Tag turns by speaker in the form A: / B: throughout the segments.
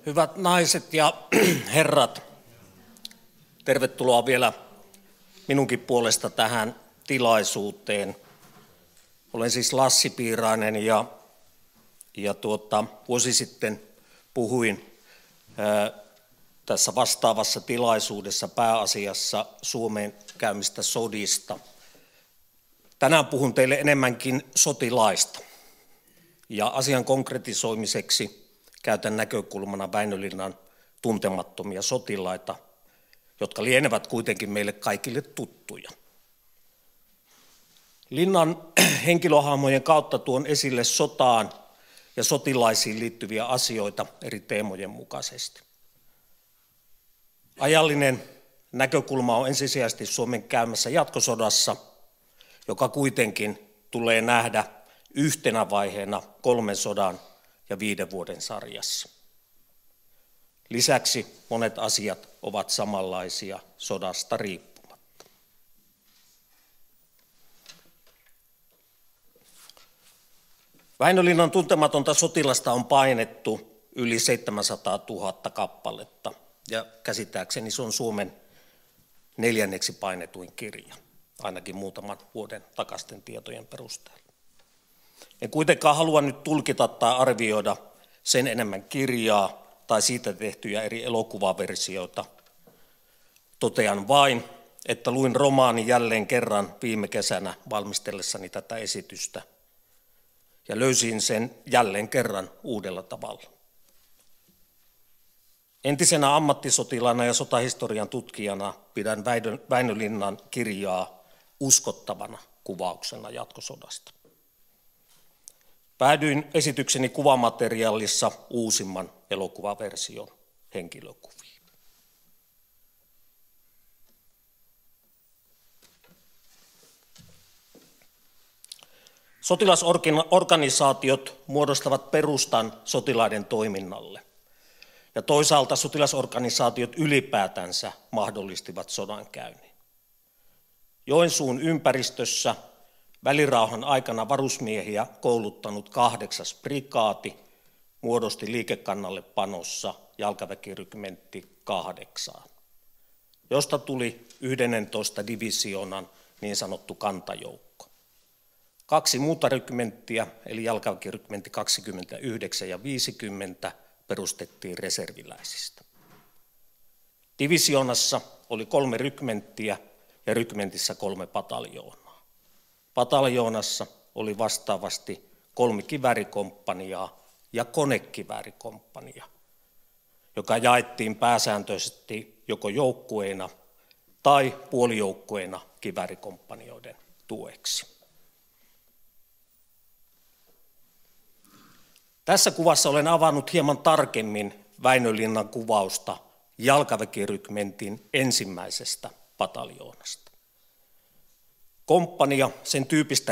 A: Hyvät naiset ja herrat, tervetuloa vielä minunkin puolesta tähän tilaisuuteen. Olen siis Lassi Piirainen ja vuosi sitten puhuin tässä vastaavassa tilaisuudessa pääasiassa Suomeen käymistä sodista. Tänään puhun teille enemmänkin sotilaista ja asian konkretisoimiseksi käytän näkökulmana Väinölinnan tuntemattomia sotilaita, jotka lienevät kuitenkin meille kaikille tuttuja. Linnan henkilöhahmojen kautta tuon esille sotaan ja sotilaisiin liittyviä asioita eri teemojen mukaisesti. Ajallinen näkökulma on ensisijaisesti Suomen käymässä jatkosodassa, joka kuitenkin tulee nähdä yhtenä vaiheena 3 sodan ja 5 vuoden sarjassa. Lisäksi monet asiat ovat samanlaisia sodasta riippumatta. Väinölinnan tuntematonta sotilasta on painettu yli 700 000 kappaletta ja käsittääkseni se on Suomen 4. painetuin kirja, ainakin muutaman vuoden takaisten tietojen perusteella. En kuitenkaan halua nyt tulkita tai arvioida sen enemmän kirjaa tai siitä tehtyjä eri elokuvaversioita. Totean vain, että luin romaanin jälleen kerran viime kesänä valmistellessani tätä esitystä ja löysin sen jälleen kerran uudella tavalla. Entisenä ammattisotilaana ja sotahistorian tutkijana pidän Väinölinnan kirjaa uskottavana kuvauksena jatkosodasta. Päädyin esitykseni kuvamateriaalissa uusimman elokuvaversion henkilökuviin. Sotilasorganisaatiot muodostavat perustan sotilaiden toiminnalle. Ja toisaalta sotilasorganisaatiot ylipäätänsä mahdollistivat sodankäynnin. Joensuun ympäristössä välirauhan aikana varusmiehiä kouluttanut 8. prikaati muodosti liikekannallepanossa jalkaväkirykmentti 8, josta tuli 11 divisioonan niin sanottu kantajoukko. 2 muuta rykmenttiä, eli jalkaväkirykmentti 29 ja 50, perustettiin reserviläisistä. Divisioonassa oli 3 rykmenttiä ja rykmentissä 3 pataljoonaa. Pataljoonassa oli vastaavasti 3 kiväärikomppaniaa ja konekiväärikomppania, joka jaettiin pääsääntöisesti joko joukkueina tai puolijoukkueina kiväärikomppanijoiden tueksi. Tässä kuvassa olen avannut hieman tarkemmin Väinölinnan kuvausta jalkaväkirykmentin ensimmäisestä pataljoonasta. Komppaniaa sen tyypistä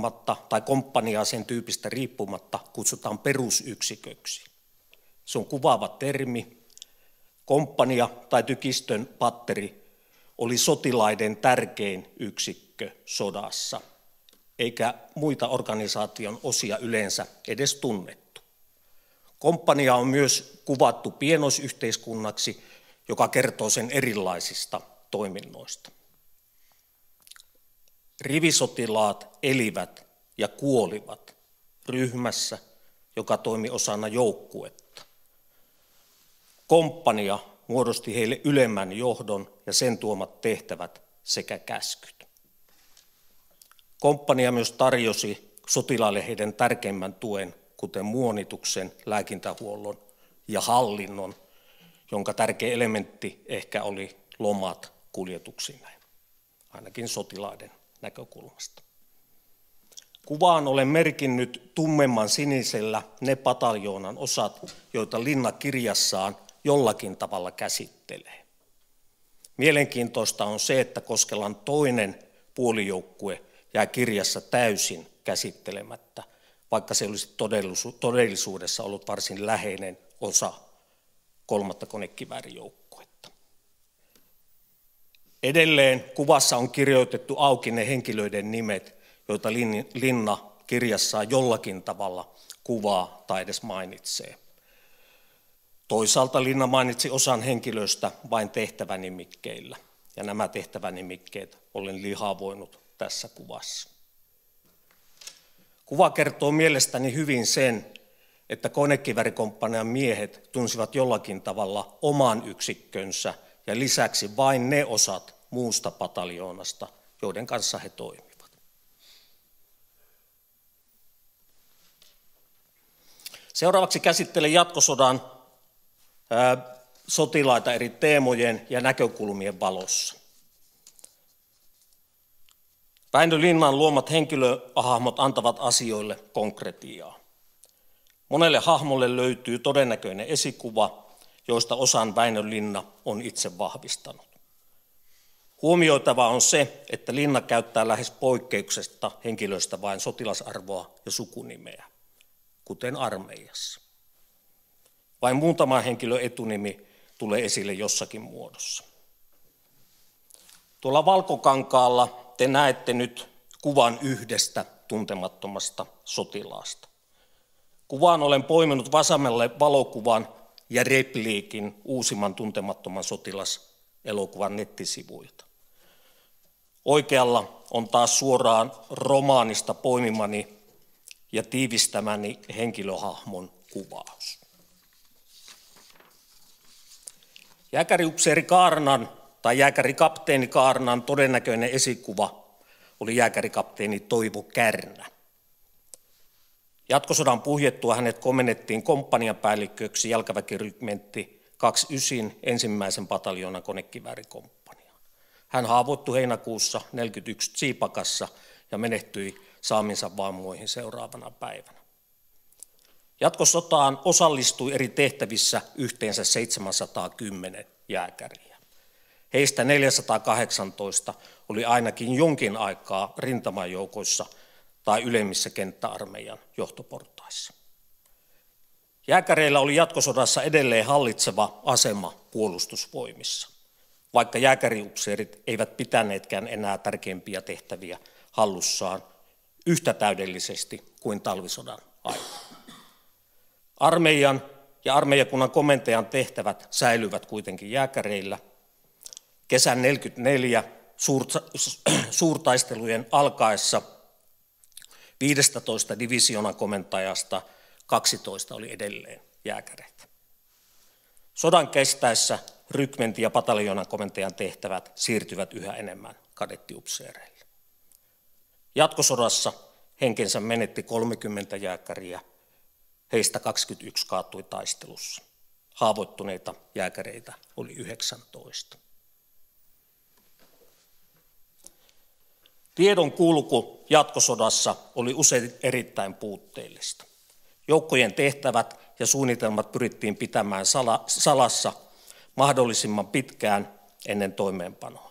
A: riippumatta kutsutaan perusyksiköksi. Se on kuvaava termi. Komppania tai tykistön patteri oli sotilaiden tärkein yksikkö sodassa, eikä muita organisaation osia yleensä edes tunnettu. Komppania on myös kuvattu pienoisyhteiskunnaksi, joka kertoo sen erilaisista toiminnoista. Rivisotilaat elivät ja kuolivat ryhmässä, joka toimi osana joukkuetta. Komppania muodosti heille ylemmän johdon ja sen tuomat tehtävät sekä käskyt. Komppania myös tarjosi sotilaille heidän tärkeimmän tuen, kuten muonituksen, lääkintähuollon ja hallinnon, jonka tärkeä elementti ehkä oli lomat kuljetuksineen, ainakin sotilaiden näkökulmasta. Kuvaan olen merkinnyt tummemman sinisellä ne pataljoonan osat, joita Linna kirjassaan jollakin tavalla käsittelee. Mielenkiintoista on se, että Koskelan toinen puolijoukkue jää kirjassa täysin käsittelemättä, vaikka se olisi todellisuudessa ollut varsin läheinen osa 3. konekiväärijoukkuetta. Edelleen kuvassa on kirjoitettu auki ne henkilöiden nimet, joita Linna kirjassaan jollakin tavalla kuvaa tai edes mainitsee. Toisaalta Linna mainitsi osan henkilöistä vain tehtävänimikkeillä, ja nämä tehtävänimikkeet olen lihavoinut tässä kuvassa. Kuva kertoo mielestäni hyvin sen, että konekiväärikomppanian miehet tunsivat jollakin tavalla oman yksikkönsä ja lisäksi vain ne osat muusta pataljoonasta, joiden kanssa he toimivat. Seuraavaksi käsittelen jatkosodan sotilaita eri teemojen ja näkökulmien valossa. Väinö Linnan luomat henkilöhahmot antavat asioille konkretiaa. Monelle hahmolle löytyy todennäköinen esikuva, joista osan Väinö Linna on itse vahvistanut. Huomioitava on se, että Linna käyttää lähes poikkeuksesta henkilöistä vain sotilasarvoa ja sukunimeä, kuten armeijassa. Vain muutama henkilön etunimi tulee esille jossakin muodossa. Tuolla valkokankaalla te näette nyt kuvan yhdestä tuntemattomasta sotilaasta. Kuvaan olen poiminut vasemmalle valokuvan ja repliikin uusimman tuntemattoman sotilaselokuvan nettisivuilta. Oikealla on taas suoraan romaanista poimimani ja tiivistämäni henkilöhahmon kuvaus. Jääkäriupseeri Kaarnan tai jääkärikapteeni Kaarnan todennäköinen esikuva oli jääkärikapteeni Toivo Kärnä. Jatkosodan puhjettua hänet komennettiin komppaniapäällikköksi jalkaväkirykmentti 29 ensimmäisen pataljoonan konekiväärikomppaniaan. Hän haavoittui heinäkuussa 1941 Tsipakassa ja menehtyi saaminsa vammoihin seuraavana päivänä. Jatkosotaan osallistui eri tehtävissä yhteensä 710 jääkäriä. Heistä 418 oli ainakin jonkin aikaa rintamajoukoissa tai ylemmissä kenttäarmeijan johtoportaissa. Jääkäreillä oli jatkosodassa edelleen hallitseva asema puolustusvoimissa, vaikka jääkäriupseerit eivät pitäneetkään enää tärkeimpiä tehtäviä hallussaan yhtä täydellisesti kuin talvisodan aikana. Armeijan ja armeijakunnan komentajan tehtävät säilyvät kuitenkin jääkäreillä. Kesän 1944 suurtaistelujen alkaessa 15 divisioonan komentajasta 12 oli edelleen jääkäreitä. Sodan kestäessä rykmentin ja pataljoonan komentajan tehtävät siirtyvät yhä enemmän kadettiupseereille. Jatkosodassa henkensä menetti 30 jääkäriä, heistä 21 kaatui taistelussa. Haavoittuneita jääkäreitä oli 19. Tiedon kulku jatkosodassa oli usein erittäin puutteellista. Joukkojen tehtävät ja suunnitelmat pyrittiin pitämään salassa mahdollisimman pitkään ennen toimeenpanoa.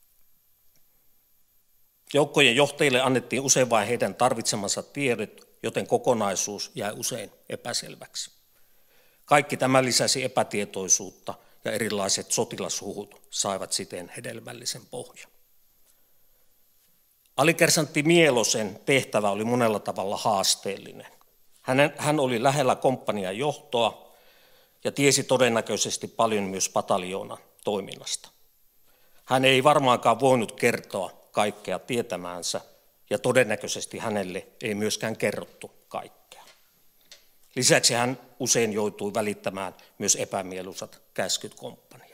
A: Joukkojen johtajille annettiin usein vain heidän tarvitsemansa tiedot, joten kokonaisuus jäi usein epäselväksi. Kaikki tämä lisäsi epätietoisuutta ja erilaiset sotilashuhut saivat siten hedelmällisen pohjan. Alikersantti Mielosen tehtävä oli monella tavalla haasteellinen. Hän oli lähellä komppanian johtoa ja tiesi todennäköisesti paljon myös pataljoonan toiminnasta. Hän ei varmaankaan voinut kertoa kaikkea tietämäänsä ja todennäköisesti hänelle ei myöskään kerrottu kaikkea. Lisäksi hän usein joutui välittämään myös epämieluisat käskyt komppanialle.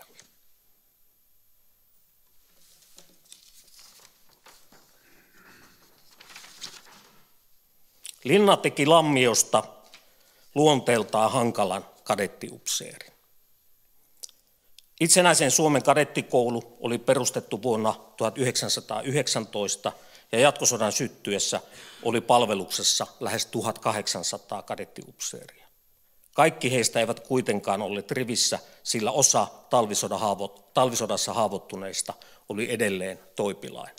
A: Linna teki Lammiosta luonteeltaan hankalan kadettiupseerin. Itsenäisen Suomen kadettikoulu oli perustettu vuonna 1919 ja jatkosodan syttyessä oli palveluksessa lähes 1800 kadettiupseeria. Kaikki heistä eivät kuitenkaan olleet rivissä, sillä osa talvisodassa haavoittuneista oli edelleen toipilainen.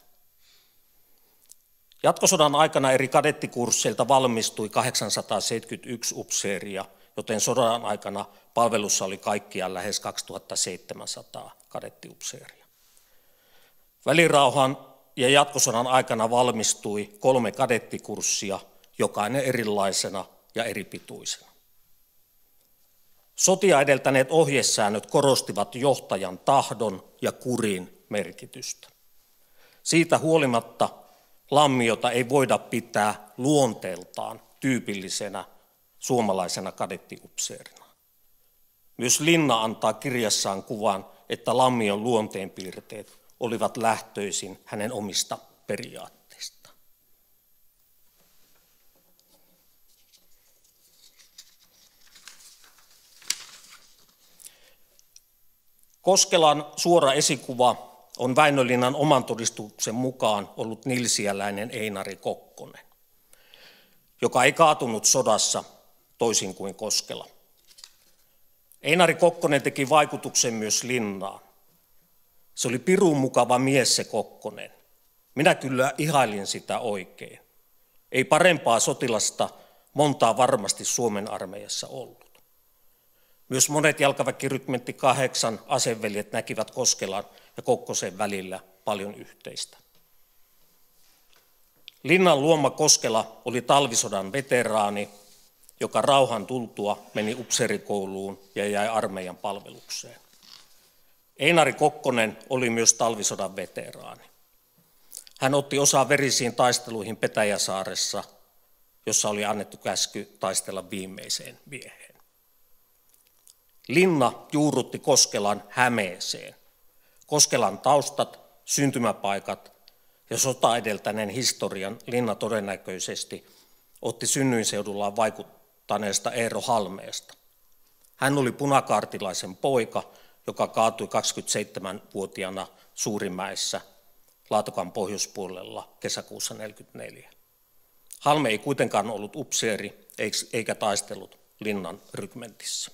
A: Jatkosodan aikana eri kadettikursseilta valmistui 871 upseeria, joten sodan aikana palvelussa oli kaikkiaan lähes 2700 kadettiupseeria. Välirauhan ja jatkosodan aikana valmistui 3 kadettikurssia, jokainen erilaisena ja eri pituisena. Sotia edeltäneet ohjesäännöt korostivat johtajan tahdon ja kurin merkitystä. Siitä huolimatta Lammiota ei voida pitää luonteeltaan tyypillisenä suomalaisena kadettiupseerina. Myös Linna antaa kirjassaan kuvan, että Lammion luonteenpiirteet olivat lähtöisin hänen omista periaatteistaan. Koskelan suora esikuva on Väinö Linnan oman todistuksen mukaan ollut nilsiäläinen Einari Kokkonen, joka ei kaatunut sodassa toisin kuin Koskela. Einari Kokkonen teki vaikutuksen myös Linnaan. Se oli pirun mukava mies se Kokkonen. Minä kyllä ihailin sitä oikein. Ei parempaa sotilasta montaa varmasti Suomen armeijassa ollut. Myös monet jalkaväkirykmentti 8 aseveljet näkivät Koskelan ja Kokkosen välillä paljon yhteistä. Linnan luoma Koskela oli talvisodan veteraani, joka rauhan tultua meni upseerikouluun ja jäi armeijan palvelukseen. Einari Kokkonen oli myös talvisodan veteraani. Hän otti osaa verisiin taisteluihin Petäjäsaaressa, jossa oli annettu käsky taistella viimeiseen mieheen. Linna juurrutti Koskelan Hämeeseen. Koskelan taustat, syntymäpaikat ja sota edeltäneen historian Linna todennäköisesti otti synnyinseudullaan vaikuttaneesta Eero Halmeesta. Hän oli punakaartilaisen poika, joka kaatui 27-vuotiaana Suurimäessä Laatokan pohjoispuolella kesäkuussa 1944. Halme ei kuitenkaan ollut upseeri eikä taistellut Linnan rykmentissä.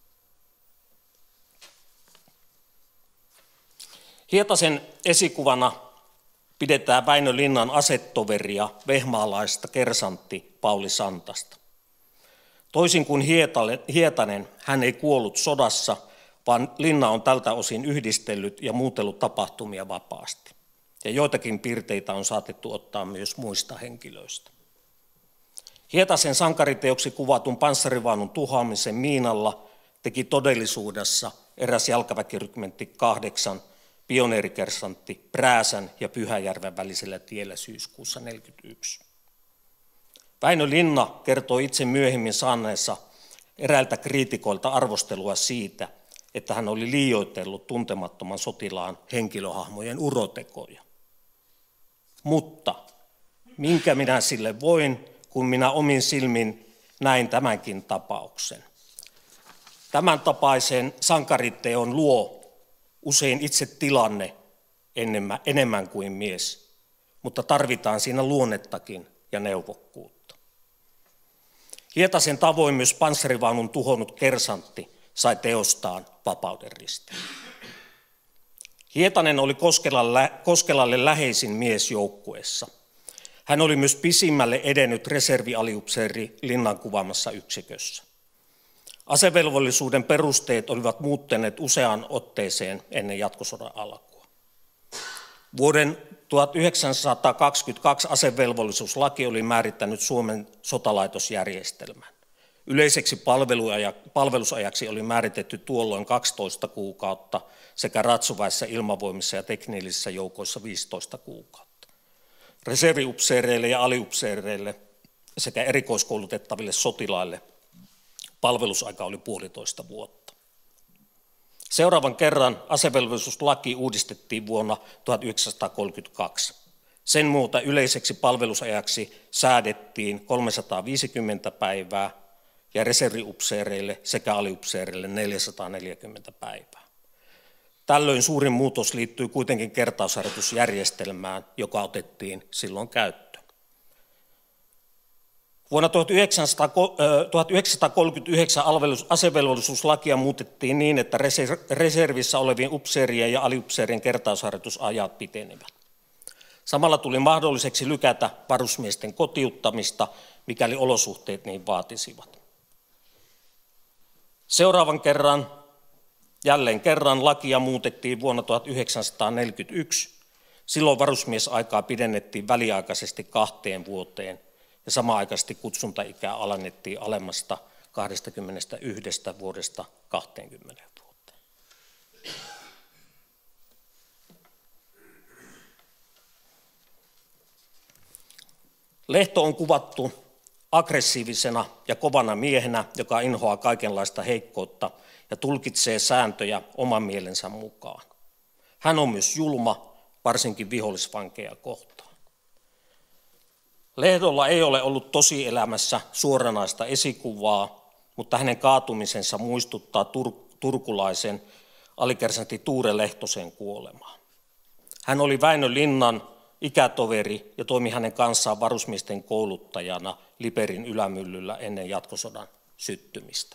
A: Hietasen esikuvana pidetään Väinö Linnan asetoveria vehmaalaista kersantti Pauli Santasta. Toisin kuin Hietanen, hän ei kuollut sodassa, vaan Linna on tältä osin yhdistellyt ja muutellut tapahtumia vapaasti. Ja joitakin piirteitä on saatettu ottaa myös muista henkilöistä. Hietasen sankariteoksi kuvatun panssarivaunun tuhoamisen miinalla teki todellisuudessa eräs jalkaväkirykmentti 8 pioneerikersantti Prääsän ja Pyhäjärven välisellä tiellä syyskuussa 1941. Väinö Linna kertoi itse myöhemmin saaneensa eräiltä kriitikoilta arvostelua siitä, että hän oli liioitellut tuntemattoman sotilaan henkilöhahmojen urotekoja. Mutta minkä minä sille voin, kun minä omin silmin näin tämänkin tapauksen. Tämän tapaisen sankariteon luo usein itse tilanne enemmän kuin mies, mutta tarvitaan siinä luonnettakin ja neuvokkuutta. Hietasen tavoin myös panssarivaunun tuhonnut kersantti sai teostaan vapauden ristin. Hietanen oli Koskelalle läheisin mies joukkueessa. Hän oli myös pisimmälle edennyt reservialiupseeri Linnan kuvaamassa yksikössä. Asevelvollisuuden perusteet olivat muuttuneet useaan otteeseen ennen jatkosodan alkua. Vuoden 1922 asevelvollisuuslaki oli määrittänyt Suomen sotalaitosjärjestelmän. Yleiseksi palvelusajaksi oli määritetty tuolloin 12 kuukautta sekä ratsuväessä, ilmavoimissa ja teknillisissä joukoissa 15 kuukautta. Reserviupseereille ja aliupseereille sekä erikoiskoulutettaville sotilaille palvelusaika oli 1,5 vuotta. Seuraavan kerran asevelvollisuuslaki uudistettiin vuonna 1932. Sen muuta yleiseksi palvelusajaksi säädettiin 350 päivää ja reserviupseereille sekä aliupseereille 440 päivää. Tällöin suurin muutos liittyy kuitenkin kertausharjoitusjärjestelmään, joka otettiin silloin käyttöön. Vuonna 1939 asevelvollisuuslakia muutettiin niin, että reservissä olevien upseerien ja aliupseerien kertausharjoitusajat pitenivät. Samalla tuli mahdolliseksi lykätä varusmiesten kotiuttamista, mikäli olosuhteet niin vaatisivat. Jälleen kerran lakia muutettiin vuonna 1941. Silloin varusmiesaikaa pidennettiin väliaikaisesti 2 vuoteen ja samanaikaisesti kutsuntaikää alennettiin alemmasta 21 vuodesta 20 vuoteen. Lehto on kuvattu aggressiivisena ja kovana miehenä, joka inhoaa kaikenlaista heikkoutta ja tulkitsee sääntöjä oman mielensä mukaan. Hän on myös julma, varsinkin vihollisvankeja kohtaan. Lehdolla ei ole ollut tosielämässä suoranaista esikuvaa, mutta hänen kaatumisensa muistuttaa turkulaisen alikersantti Tuure Lehtosen kuolemaa. Hän oli Väinö Linnan ikätoveri ja toimi hänen kanssaan varusmiesten kouluttajana Liperin ylämyllyllä ennen jatkosodan syttymistä.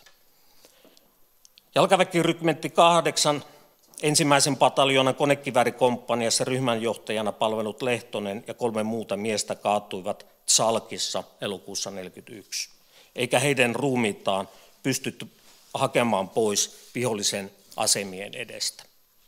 A: Jalkaväkirykmentti 8 ensimmäisen pataljoonan konekiväärikomppaniassa ryhmänjohtajana palvelut Lehtonen ja 3 muuta miestä kaatuivat Tsalkissa elokuussa 1941, eikä heidän ruumiitaan pystytty hakemaan pois vihollisen asemien edestä.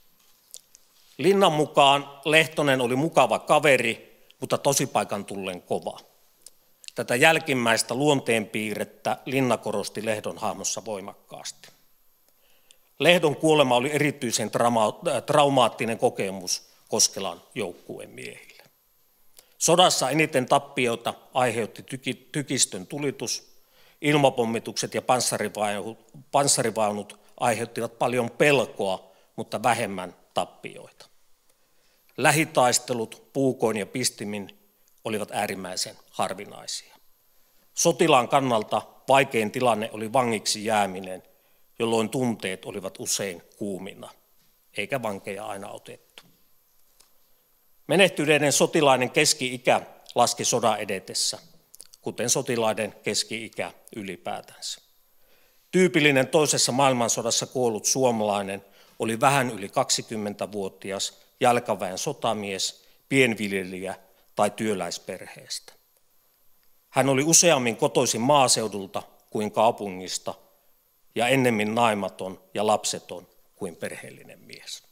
A: Linnan mukaan Lehtonen oli mukava kaveri, mutta tosipaikan tullen kova. Tätä jälkimmäistä luonteenpiirrettä Linna korosti Lehdon hahmossa voimakkaasti. Lehdon kuolema oli erityisen traumaattinen kokemus Koskelan joukkueen miehille. Sodassa eniten tappioita aiheutti tykistön tulitus, ilmapommitukset ja panssarivaunut aiheuttivat paljon pelkoa, mutta vähemmän tappioita. Lähitaistelut puukoin ja pistimin olivat äärimmäisen harvinaisia. Sotilaan kannalta vaikein tilanne oli vangiksi jääminen, jolloin tunteet olivat usein kuumina, eikä vankeja aina otettu. Menehtyneiden sotilaiden keski-ikä laski sodan edetessä, kuten sotilaiden keski-ikä ylipäätänsä. Tyypillinen toisessa maailmansodassa kuollut suomalainen oli vähän yli 20-vuotias jalkaväen sotamies, pienviljelijä tai työläisperheestä. Hän oli useammin kotoisin maaseudulta kuin kaupungista ja ennemmin naimaton ja lapseton kuin perheellinen mies.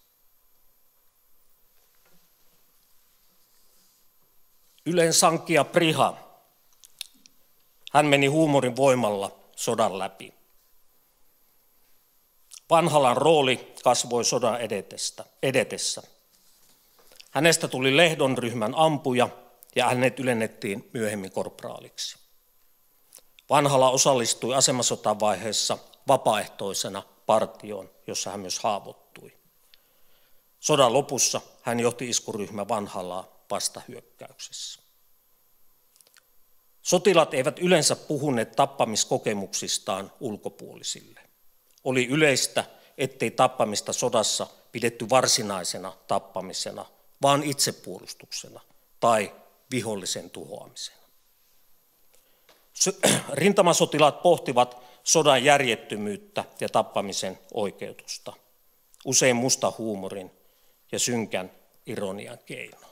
A: Ylen sankia Priha. Hän meni huumorin voimalla sodan läpi. Vanhalan rooli kasvoi sodan edetessä. Hänestä tuli Lehdon ryhmän ampuja ja hänet ylennettiin myöhemmin korpraaliksi. Vanhala osallistui asemasotavaiheessa vapaaehtoisena partioon, jossa hän myös haavoittui. Sodan lopussa hän johti iskuryhmä Vanhalaa vastahyökkäyksessä. Sotilaat eivät yleensä puhuneet tappamiskokemuksistaan ulkopuolisille. Oli yleistä, ettei tappamista sodassa pidetty varsinaisena tappamisena, vaan itsepuolustuksena tai vihollisen tuhoamisena. Rintamasotilaat pohtivat sodan järjettömyyttä ja tappamisen oikeutusta, usein musta huumorin ja synkän ironian keinoin.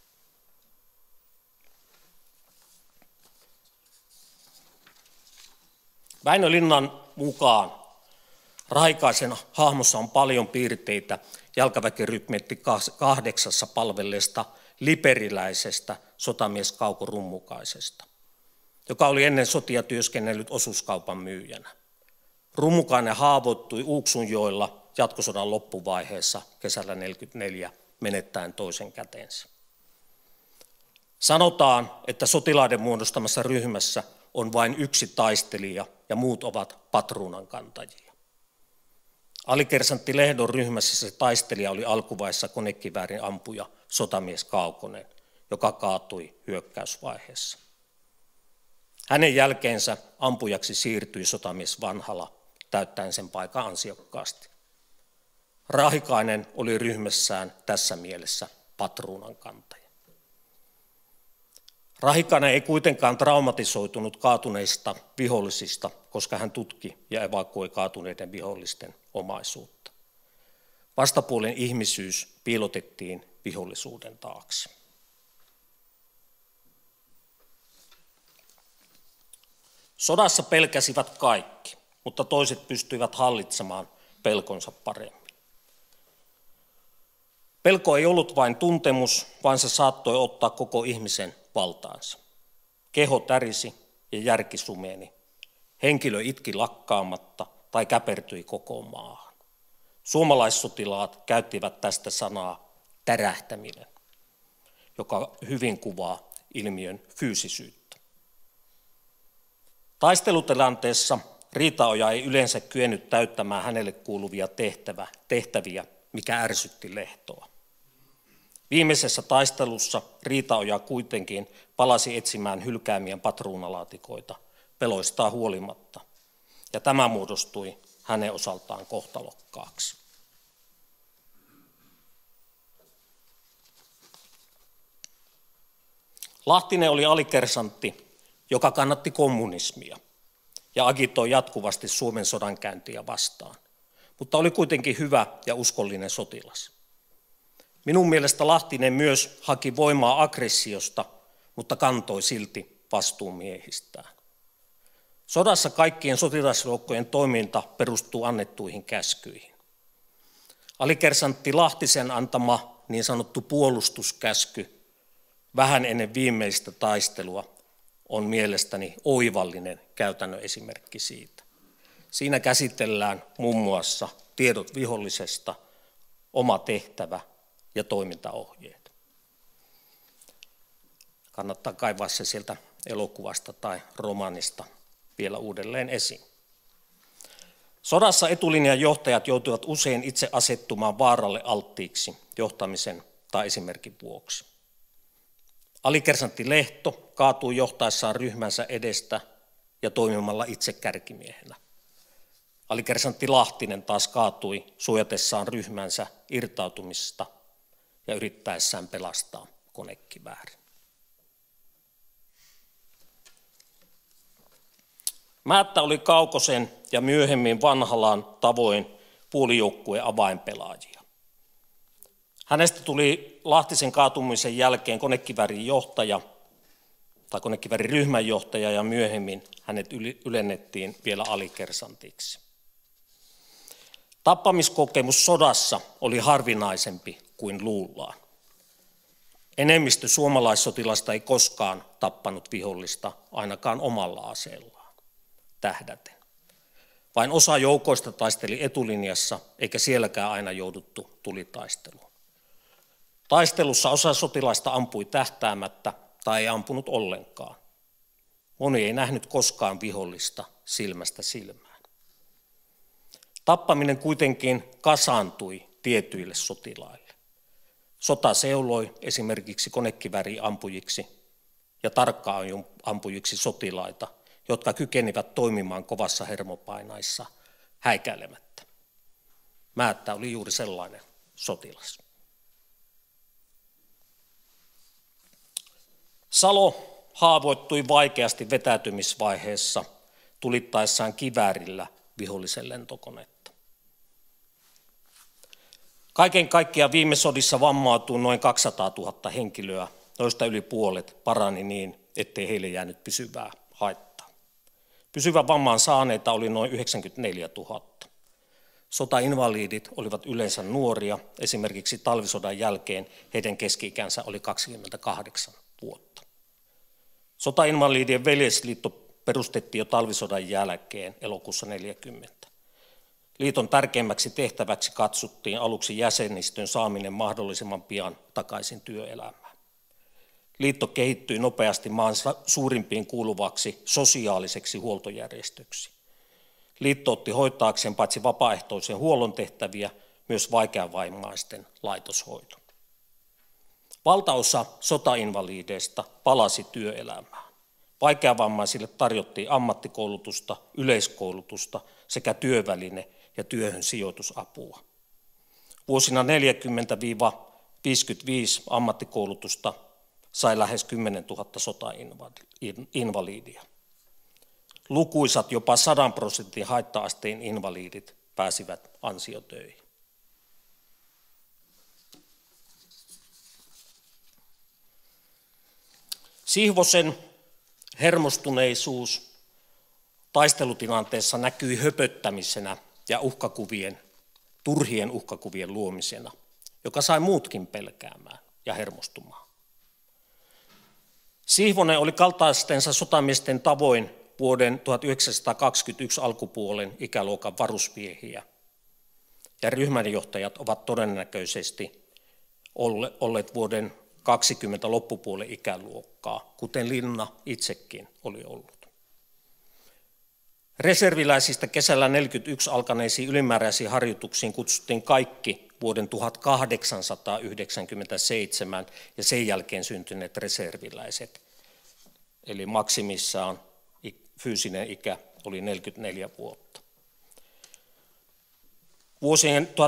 A: Väinö Linnan mukaan Rahikaisen hahmossa on paljon piirteitä jalkaväkirykmentti 8 palvelleesta liperiläisestä sotamies Kauko Rummukaisesta, joka oli ennen sotia työskennellyt osuuskaupan myyjänä. Rummukainen haavoittui Uuksunjoella jatkosodan loppuvaiheessa kesällä 1944 menettäen toisen kätensä. Sanotaan, että sotilaiden muodostamassa ryhmässä on vain yksi taistelija ja muut ovat patruunan kantajia. Alikersantti Lehdon ryhmässä se taistelija oli alkuvaiheessa konekiväärin ampuja sotamies Kaukonen, joka kaatui hyökkäysvaiheessa. Hänen jälkeensä ampujaksi siirtyi sotamies Vanhala, täyttäen sen paikan ansiokkaasti. Rahikainen oli ryhmässään tässä mielessä patruunan kantaja. Rahikainen ei kuitenkaan traumatisoitunut kaatuneista vihollisista, koska hän tutki ja evakuoi kaatuneiden vihollisten omaisuutta. Vastapuolen ihmisyys piilotettiin vihollisuuden taakse. Sodassa pelkäsivät kaikki, mutta toiset pystyivät hallitsemaan pelkonsa paremmin. Pelko ei ollut vain tuntemus, vaan se saattoi ottaa koko ihmisen valtaansa. Keho tärisi ja järki sumeni. Henkilö itki lakkaamatta tai käpertyi koko maahan. Suomalaissotilaat käyttivät tästä sanaa tärähtäminen, joka hyvin kuvaa ilmiön fyysisyyttä. Taistelutilanteessa Riitaoja ei yleensä kyennyt täyttämään hänelle kuuluvia tehtäviä, mikä ärsytti Lehtoa. Viimeisessä taistelussa Riitaoja kuitenkin palasi etsimään hylkäämien patruunalaatikoita peloistaan huolimatta, ja tämä muodostui hänen osaltaan kohtalokkaaksi. Lahtinen oli alikersantti, joka kannatti kommunismia ja agitoi jatkuvasti Suomen sodankäyntiä vastaan, mutta oli kuitenkin hyvä ja uskollinen sotilas. Minun mielestä Lahtinen myös haki voimaa aggressiosta, mutta kantoi silti vastuun miehistään. Sodassa kaikkien sotilasjoukkojen toiminta perustuu annettuihin käskyihin. Alikersantti Lahtisen antama niin sanottu puolustuskäsky vähän ennen viimeistä taistelua on mielestäni oivallinen käytännön esimerkki siitä. Siinä käsitellään muun muassa tiedot vihollisesta, oma tehtävä ja toimintaohjeet. Kannattaa kaivaa se sieltä elokuvasta tai romaanista vielä uudelleen esiin. Sodassa etulinjan johtajat joutuvat usein itse asettumaan vaaralle alttiiksi johtamisen tai esimerkin vuoksi. Alikersantti Lehto kaatui johtaessaan ryhmänsä edestä ja toimimalla itse kärkimiehenä. Alikersantti Lahtinen taas kaatui suojatessaan ryhmänsä irtautumista ja yrittäessään pelastaa konekiväärin. Määttä oli Kaukosen ja myöhemmin Vanhalan tavoin puolijoukkueen avainpelaajia. Hänestä tuli Lahtisen kaatumisen jälkeen konekiväärin johtaja tai konekiväärin ryhmänjohtaja ja myöhemmin hänet ylennettiin vielä alikersantiksi. Tappamiskokemus sodassa oli harvinaisempi kuin luullaan. Enemmistö suomalaissotilasta ei koskaan tappanut vihollista ainakaan omalla aseellaan tähdäten. Vain osa joukoista taisteli etulinjassa, eikä sielläkään aina jouduttu tulitaisteluun. Taistelussa osa sotilaista ampui tähtäämättä tai ei ampunut ollenkaan. Moni ei nähnyt koskaan vihollista silmästä silmään. Tappaminen kuitenkin kasaantui tietyille sotilaille. Sota seuloi esimerkiksi konekivääriampujiksi ja tarkka-ampujiksi sotilaita, jotka kykenivät toimimaan kovassa hermopainaissa häikäilemättä. Määttä oli juuri sellainen sotilas. Salo haavoittui vaikeasti vetäytymisvaiheessa tulittaessaan kiväärillä vihollisen lentokonetta. Kaiken kaikkiaan viime sodissa vammautui noin 200 000 henkilöä, joista yli puolet parani niin, ettei heille jäänyt pysyvää haittaa. Pysyvän vamman saaneita oli noin 94 000. Sotainvalidit olivat yleensä nuoria, esimerkiksi talvisodan jälkeen heidän keski-ikänsä oli 28 vuotta. Sotainvalidien veljesliitto perustettiin jo talvisodan jälkeen elokuussa 1940. Liiton tärkeimmäksi tehtäväksi katsottiin aluksi jäsenistön saaminen mahdollisimman pian takaisin työelämään. Liitto kehittyi nopeasti maan suurimpiin kuuluvaksi sosiaaliseksi huoltojärjestöksi. Liitto otti hoitaakseen paitsi vapaaehtoisen huollon tehtäviä, myös vaikeavammaisten laitoshoidon. Valtaosa sotainvalideista palasi työelämään. Vaikeavammaisille tarjottiin ammattikoulutusta, yleiskoulutusta sekä työväline- ja työhön sijoitusapua. Vuosina 40–55 ammattikoulutusta sai lähes 10 000 sotainvalidia. Lukuisat jopa 100% haitta-asteen invalidit pääsivät ansiotöihin. Sihvosen hermostuneisuus taistelutilanteessa näkyi höpöttämisenä ja turhien uhkakuvien luomisena, joka sai muutkin pelkäämään ja hermostumaan. Sihvonen oli kaltaistensa sotamiesten tavoin vuoden 1921 alkupuolen ikäluokan varusmiehiä, ja ryhmänjohtajat ovat todennäköisesti olleet vuoden 20 loppupuolen ikäluokkaa, kuten Linna itsekin oli ollut. Reserviläisistä kesällä 1941 alkaneisiin ylimääräisiin harjoituksiin kutsuttiin kaikki vuoden 1897 ja sen jälkeen syntyneet reserviläiset, eli maksimissaan fyysinen ikä oli 44 vuotta. Vuosien 1923-25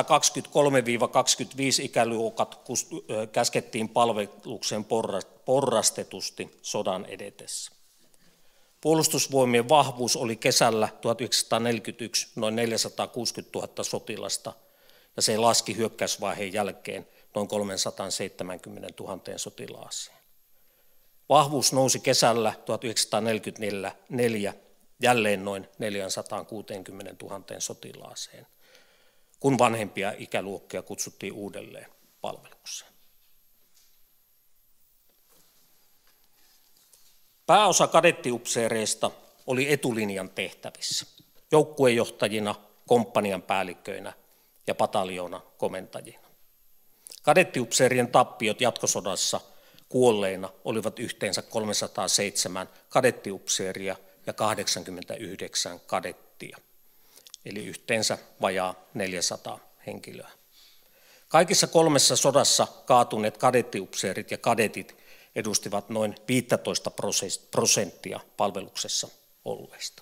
A: ikäluokat käskettiin palvelukseen porrastetusti sodan edetessä. Puolustusvoimien vahvuus oli kesällä 1941 noin 460 000 sotilasta, ja se laski hyökkäysvaiheen jälkeen noin 370 000 sotilaaseen. Vahvuus nousi kesällä 1944 jälleen noin 460 000 sotilaaseen, kun vanhempia ikäluokkia kutsuttiin uudelleen palvelukseen. Pääosa kadettiupseereista oli etulinjan tehtävissä, joukkuejohtajina, komppanian päälliköinä ja pataljoonan komentajina. Kadettiupseerien tappiot jatkosodassa kuolleina olivat yhteensä 307 kadettiupseeria ja 89 kadettia, eli yhteensä vajaa 400 henkilöä. Kaikissa kolmessa sodassa kaatuneet kadettiupseerit ja kadetit edustivat noin 15% palveluksessa olleista.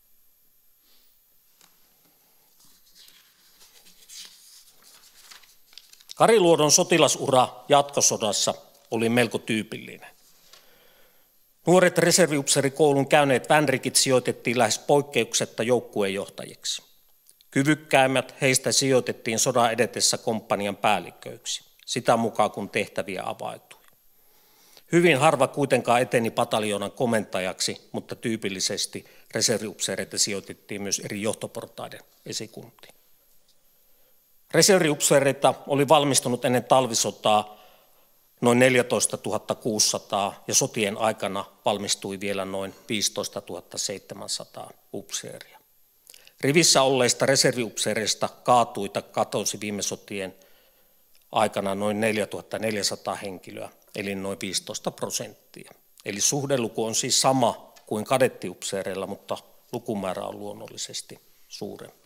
A: Kari Luodon sotilasura jatkosodassa oli melko tyypillinen. Nuoret reserviupseerikoulun käyneet vänrikit sijoitettiin lähes poikkeuksetta joukkuejohtajiksi. Kyvykkäimmät heistä sijoitettiin sodan edetessä komppanian päälliköiksi, sitä mukaan kun tehtäviä avautui. Hyvin harva kuitenkaan eteni pataljoonan komentajaksi, mutta tyypillisesti reserviupseereita sijoitettiin myös eri johtoportaiden esikuntiin. Reserviupseereita oli valmistunut ennen talvisotaa noin 14 600 ja sotien aikana valmistui vielä noin 15 700 upseeria. Rivissä olleista reserviupseereista katosi viime sotien aikana noin 4 400 henkilöä, eli noin 15%. Eli suhdeluku on siis sama kuin kadettiupseereilla, mutta lukumäärä on luonnollisesti suurempi.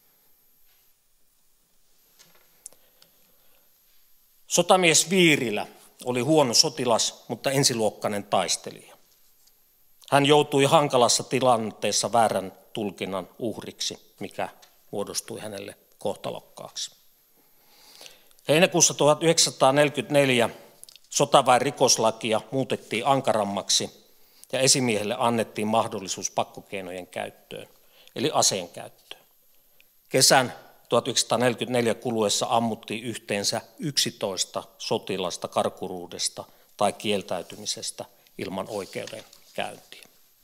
A: Sotamies Viirilä oli huono sotilas, mutta ensiluokkainen taistelija. Hän joutui hankalassa tilanteessa väärän tulkinnan uhriksi, mikä muodostui hänelle kohtalokkaaksi. Heinäkuussa 1944 sotaväen rikoslakia muutettiin ankarammaksi ja esimiehelle annettiin mahdollisuus pakkokeinojen käyttöön, eli aseen käyttöön. Kesän 1944 kuluessa ammuttiin yhteensä 11 sotilasta karkuruudesta tai kieltäytymisestä ilman oikeudenkäyntiä.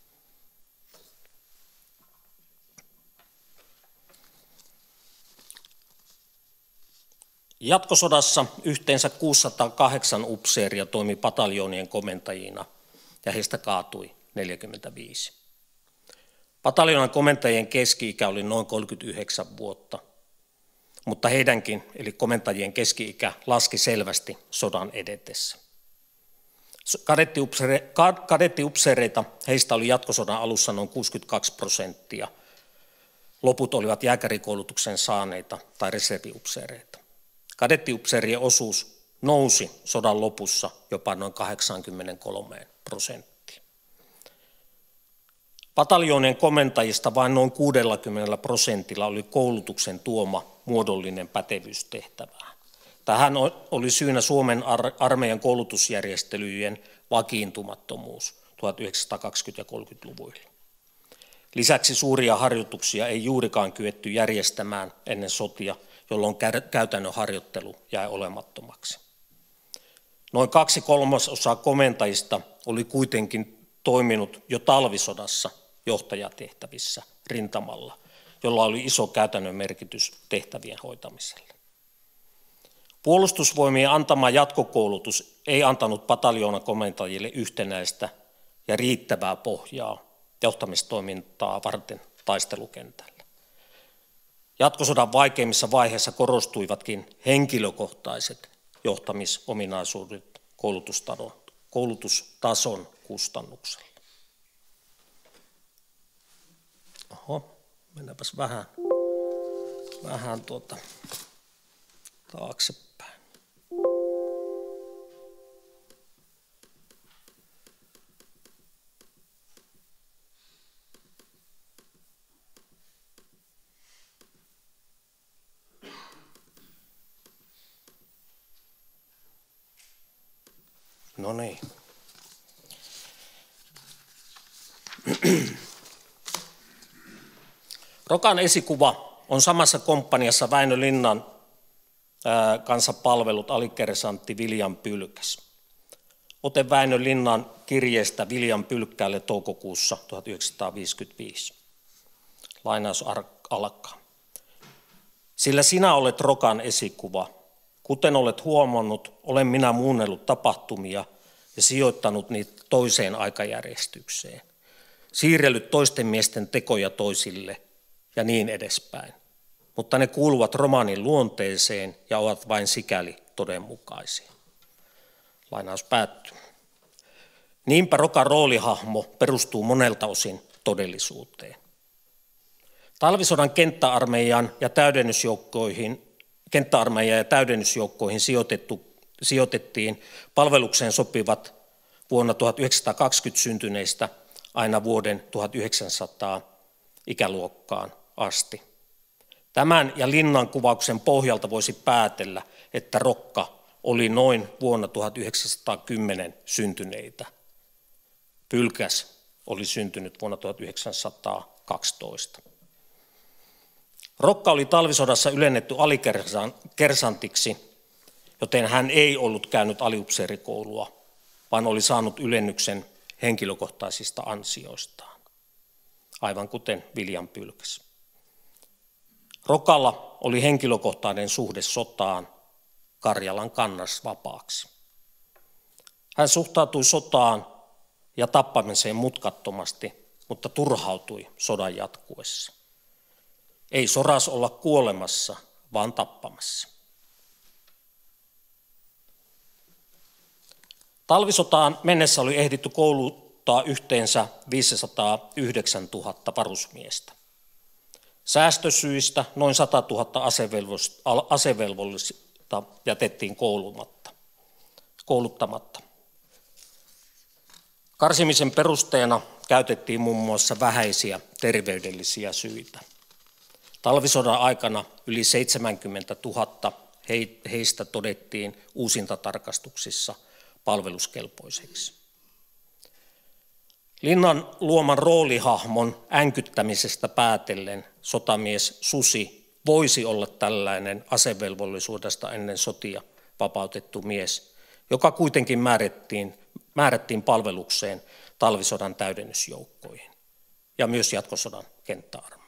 A: Jatkosodassa yhteensä 608 upseeria toimi pataljoonien komentajina ja heistä kaatui 45. Pataljoonan komentajien keski-ikä oli noin 39 vuotta, mutta heidänkin, eli komentajien keski-ikä, laski selvästi sodan edetessä. Kadettiupseereita heistä oli jatkosodan alussa noin 62%. Loput olivat jääkärikoulutuksen saaneita tai reserviupseereita. Kadettiupseerien osuus nousi sodan lopussa jopa noin 83%. Pataljoonien komentajista vain noin 60% oli koulutuksen tuoma muodollinen pätevyys tehtävään. Tähän oli syynä Suomen armeijan koulutusjärjestelyjen vakiintumattomuus 1920- ja 30-luvuilla. Lisäksi suuria harjoituksia ei juurikaan kyetty järjestämään ennen sotia, jolloin käytännön harjoittelu jäi olemattomaksi. Noin 2/3 komentajista oli kuitenkin toiminut jo talvisodassa johtajatehtävissä rintamalla, jolla oli iso käytännön merkitys tehtävien hoitamiselle. Puolustusvoimien antama jatkokoulutus ei antanut pataljoonan komentajille yhtenäistä ja riittävää pohjaa johtamistoimintaa varten taistelukentällä. Jatkosodan vaikeimmissa vaiheissa korostuivatkin henkilökohtaiset johtamisominaisuudet koulutustason kustannuksella. Oho, mennäänpäs vähän taaksepäin. No niin. Rokan esikuva on samassa komppaniassa Väinö Linnan kanssa palvellut alikersantti Viljan Pylkäs. Ote Väinö Linnan kirjeestä Viljan Pylkkäälle toukokuussa 1955. Lainaus alkaa. Sillä sinä olet Rokan esikuva. Kuten olet huomannut, olen minä muunnellut tapahtumia ja sijoittanut niitä toiseen aikajärjestykseen. Siirrellyt toisten miesten tekoja toisille ja niin edespäin. Mutta ne kuuluvat romaanin luonteeseen ja ovat vain sikäli todenmukaisia. Lainaus päättyy. Niinpä Rokan roolihahmo perustuu monelta osin todellisuuteen. Talvisodan kenttäarmeijan ja täydennysjoukkoihin sijoitettiin palvelukseen sopivat vuonna 1920 syntyneistä aina vuoden 1900 ikäluokkaan asti. Tämän ja Linnan kuvauksen pohjalta voisi päätellä, että Rokka oli noin vuonna 1910 syntyneitä. Pylkäs oli syntynyt vuonna 1912. Rokka oli talvisodassa ylennetty alikersantiksi, joten hän ei ollut käynyt aliupseerikoulua, vaan oli saanut ylennyksen henkilökohtaisista ansioistaan, aivan kuten Viljan Pylkäs. Rokalla oli henkilökohtainen suhde sotaan, Karjalan kannasvapaaksi. Hän suhtautui sotaan ja tappamiseen mutkattomasti, mutta turhautui sodan jatkuessa. Ei soras olla kuolemassa, vaan tappamassa. Talvisotaan mennessä oli ehditty kouluttaa yhteensä 509 000 varusmiestä. Säästösyistä noin 100 000 asevelvollista jätettiin kouluttamatta. Karsimisen perusteena käytettiin muun muassa vähäisiä terveydellisiä syitä. Talvisodan aikana yli 70 000 heistä todettiin uusintatarkastuksissa palveluskelpoisiksi. Linnan luoman roolihahmon änkyttämisestä päätellen sotamies Susi voisi olla tällainen asevelvollisuudesta ennen sotia vapautettu mies, joka kuitenkin määrättiin palvelukseen talvisodan täydennysjoukkoihin ja myös jatkosodan kenttäarmeijaan.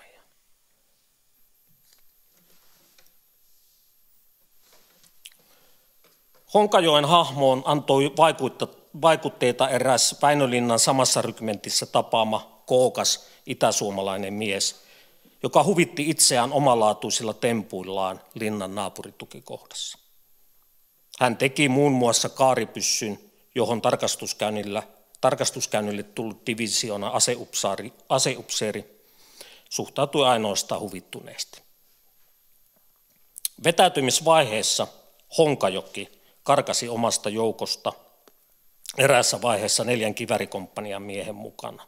A: Honkajoen hahmoon antoi vaikutteita eräs Väinö Linnan samassa rykmentissä tapaama kookas itäsuomalainen mies, joka huvitti itseään omalaatuisilla tempuillaan Linnan naapuritukikohdassa. Hän teki muun muassa kaaripyssyn, johon tarkastuskäynnille tullut divisioonan aseupseeri suhtautui ainoastaan huvittuneesti. Vetäytymisvaiheessa Honkajoki karkasi omasta joukosta eräässä vaiheessa 4 kiväärikomppanian miehen mukana.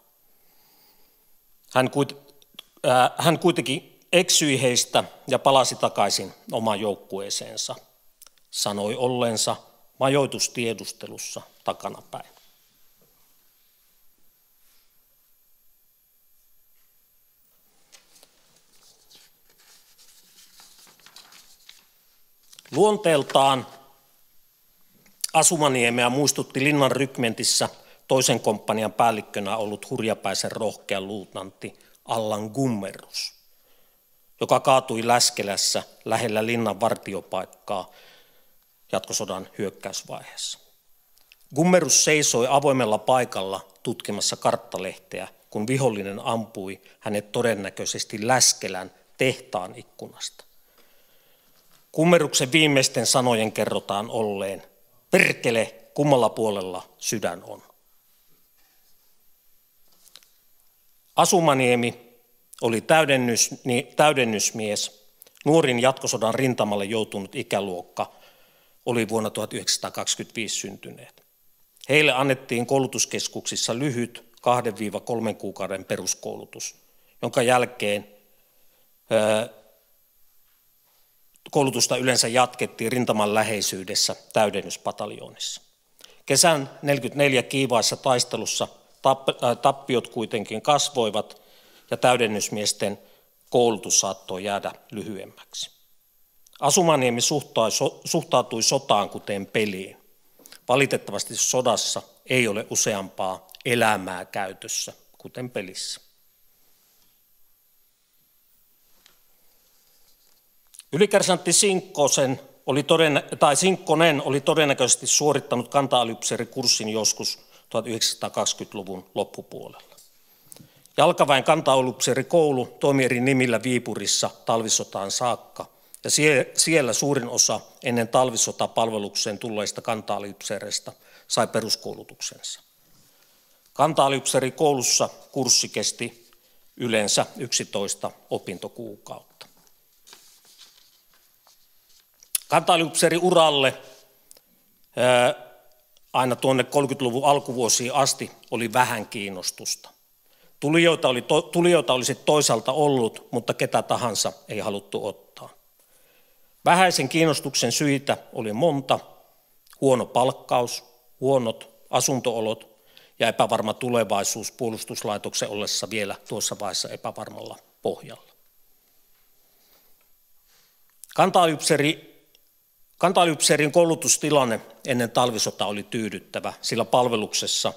A: Hän kuitenkin eksyi heistä ja palasi takaisin omaan joukkueeseensa. Sanoi olleensa majoitustiedustelussa takanapäin. Luonteeltaan Asumaniemeä muistutti Linnan rykmentissä toisen komppanian päällikkönä ollut hurjapäisen rohkea luutnantti Allan Gummerus, joka kaatui Läskelässä lähellä Linnan vartiopaikkaa jatkosodan hyökkäysvaiheessa. Gummerus seisoi avoimella paikalla tutkimassa karttalehteä kun vihollinen ampui hänet todennäköisesti Läskelän tehtaan ikkunasta. Kummeruksen viimeisten sanojen kerrotaan olleen: perkele, kummalla puolella sydän on. Asumaniemi oli täydennysmies. Nuorin jatkosodan rintamalle joutunut ikäluokka oli vuonna 1925 syntyneet. Heille annettiin koulutuskeskuksissa lyhyt 2-3 kuukauden peruskoulutus, jonka jälkeen koulutusta yleensä jatkettiin rintaman läheisyydessä täydennyspataljoonissa. Kesän 1944 kiivaassa taistelussa tappiot kuitenkin kasvoivat ja täydennysmiesten koulutus saattoi jäädä lyhyemmäksi. Asumaniemi suhtautui sotaan kuten peliin. Valitettavasti sodassa ei ole useampaa elämää käytössä kuten pelissä. Ylikersantti Sinkkonen oli todennäköisesti suorittanut kanta-alypseerikurssin joskus 1920-luvun loppupuolella. Jalkaväen kanta-alypseerikoulu toimi eri nimillä Viipurissa talvisotaan saakka, ja siellä suurin osa ennen talvisotapalvelukseen tulleista kanta-alypseereistä sai peruskoulutuksensa. Kanta-alypseerikoulussa kurssi kesti yleensä 11 opintokuukautta. Kanta-alypseeriuralle aina tuonne 30-luvun alkuvuosiin asti oli vähän kiinnostusta. Tulijoita olisi toisaalta ollut, mutta ketä tahansa ei haluttu ottaa. Vähäisen kiinnostuksen syitä oli monta: huono palkkaus, huonot asuntoolot ja epävarma tulevaisuus puolustuslaitoksen ollessa vielä tuossa vaiheessa epävarmalla pohjalla. Kanta-alypseerin koulutustilanne ennen talvisotaa oli tyydyttävä, sillä palveluksessa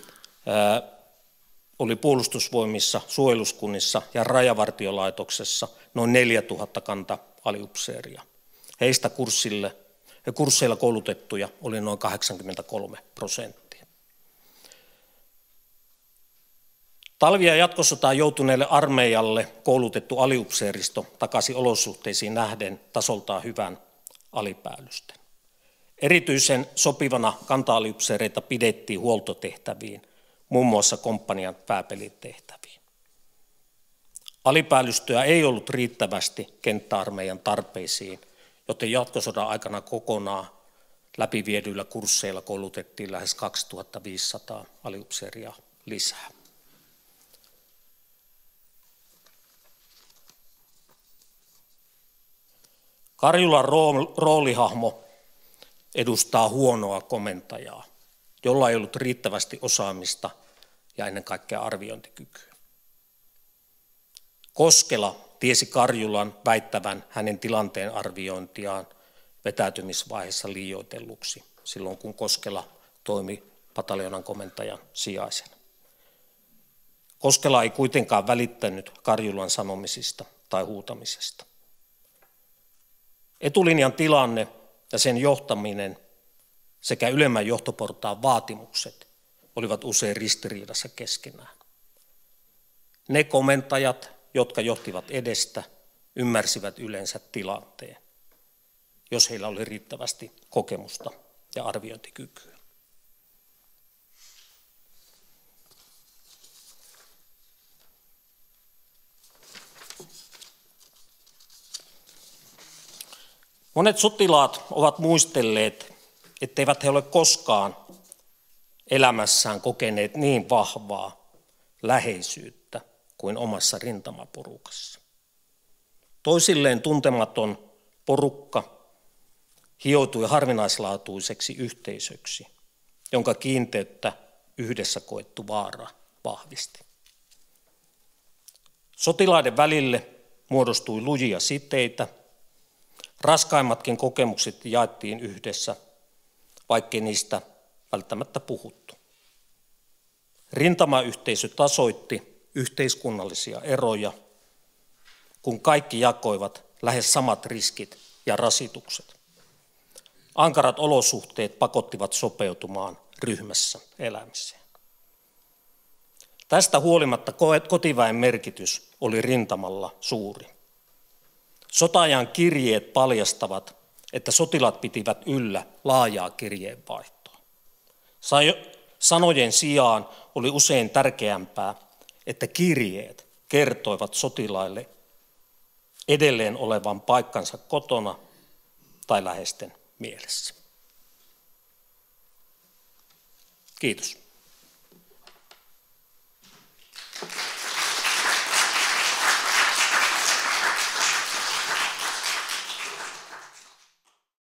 A: oli puolustusvoimissa, suojeluskunnissa ja rajavartiolaitoksessa noin 4000 kanta-alypseeria. Heistä kursseilla koulutettuja oli noin 83%. Talvi- ja jatkosotaan joutuneelle armeijalle koulutettu alypseeristo takasi olosuhteisiin nähden tasoltaan hyvän alipäällystön. Erityisen sopivana kanta-alypseereita pidettiin huoltotehtäviin, muun muassa komppanian pääpelitehtäviin. Alipäällistöä ei ollut riittävästi kenttäarmeijan tarpeisiin, joten jatkosodan aikana kokonaan läpiviedyillä kursseilla koulutettiin lähes 2500 alypseeria lisää. Karjulan roolihahmo edustaa huonoa komentajaa, jolla ei ollut riittävästi osaamista ja ennen kaikkea arviointikykyä. Koskela tiesi Karjulan väittävän hänen tilanteen arviointiaan vetäytymisvaiheessa liioitelluksi, silloin kun Koskela toimi pataljoonan komentajan sijaisena. Koskela ei kuitenkaan välittänyt Karjulan sanomisista tai huutamisesta. Etulinjan tilanne ja sen johtaminen sekä ylemmän johtoportaan vaatimukset olivat usein ristiriidassa keskenään. Ne komentajat, jotka johtivat edestä, ymmärsivät yleensä tilanteen, jos heillä oli riittävästi kokemusta ja arviointikykyä. Monet sotilaat ovat muistelleet, etteivät he ole koskaan elämässään kokeneet niin vahvaa läheisyyttä kuin omassa rintamaporukassa. Toisilleen tuntematon porukka hioutui harvinaislaatuiseksi yhteisöksi, jonka kiinteyttä yhdessä koettu vaara vahvisti. Sotilaiden välille muodostui lujia siteitä. Raskaimmatkin kokemukset jaettiin yhdessä, vaikkei niistä välttämättä puhuttu. Rintamayhteisö tasoitti yhteiskunnallisia eroja, kun kaikki jakoivat lähes samat riskit ja rasitukset. Ankarat olosuhteet pakottivat sopeutumaan ryhmässä elämiseen. Tästä huolimatta kotiväen merkitys oli rintamalla suuri. Sota-ajan kirjeet paljastavat, että sotilaat pitivät yllä laajaa kirjeenvaihtoa. Sanojen sijaan oli usein tärkeämpää, että kirjeet kertoivat sotilaille edelleen olevan paikkansa kotona tai läheisten mielessä. Kiitos.